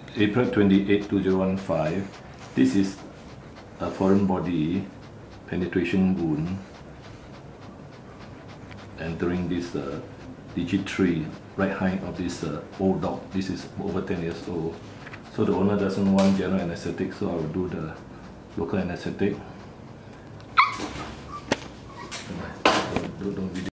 April 28, 2015. This is a foreign body penetration wound entering this digit 3 right hind of this old dog. This is over 10 years old. So the owner doesn't want general anesthetic, so I will do the local anesthetic. Don't video.